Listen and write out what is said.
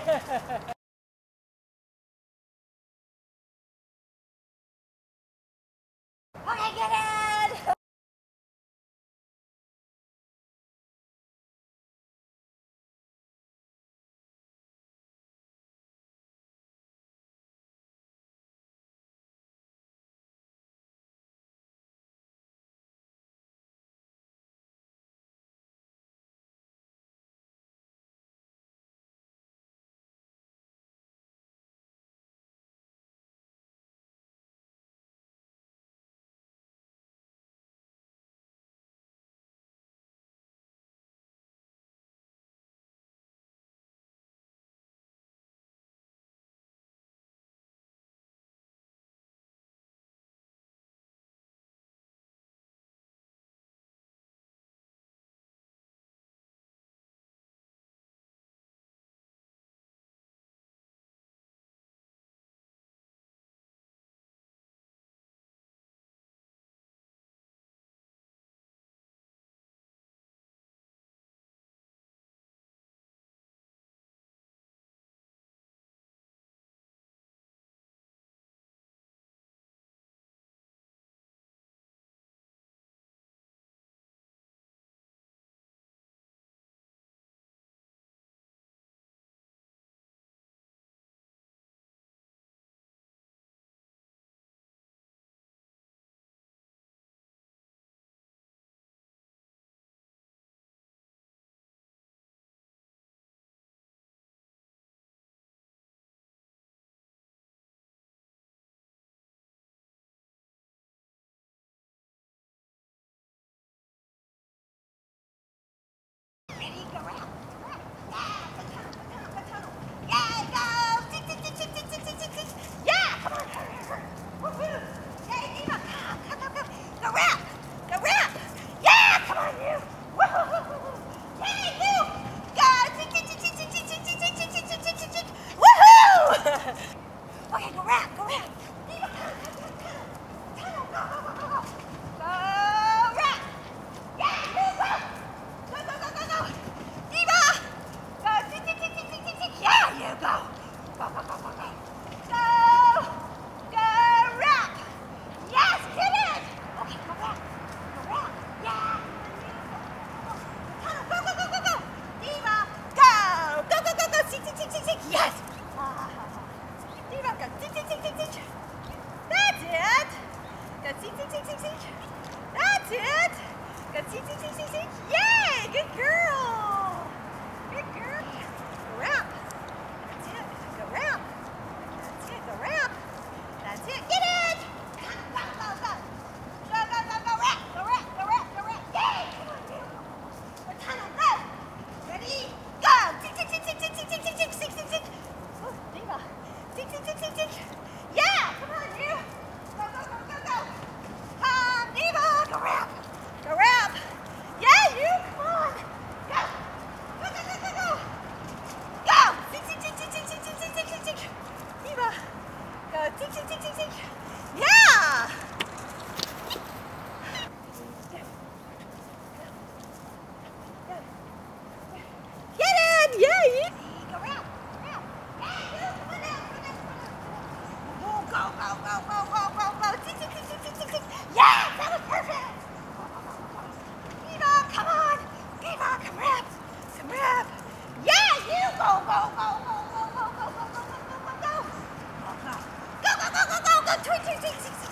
Okay, get it! Ready, go out. Yeah, go! Tick, tick, tick, tick, tick, tick, tick, tick, tick. Yeah, come on. Woohoo! Yay, Eva, go. Go round. Go round. Yeah, come on, you. Woohoo! Yay, you. Go. Tick, tick, tick, tick, tick, tick, tick, tick, tick, tick, tick, tick, tick, tick. Woohoo! Okay, go round. Eva, go. Go round. Yeah, you, go. Eva! Go, tick, tick, tick, tick, tick, tick, tick. Yeah, you go. Go. Go round. Yes, get it. Okay, go round. Yeah. Go. Eva, go. Tick. Yes. Eva, go. Tick. That's it. Go, tick. That's it. Go, tick. Yay, good girl. Good girl. Go round. That's it. Go round. That's it. Go round. That's it. Get it. Go. Go round. Yay. Come on, you. Go. Ready? Go. Tick. Oh, Diva. Tick. Yeah. Come on, you. Go. Diva. Go round. Yeah, you. Come on. Go. Go! Tick. Eva, go tick. Yeah! Get it! Yay! Go round. Yeah, you. Come on down. Oh, go. Tick. Yeah, that was perfect. Eva, come on. Eva, come rap. Yeah, you go. Go. Go. Twitch.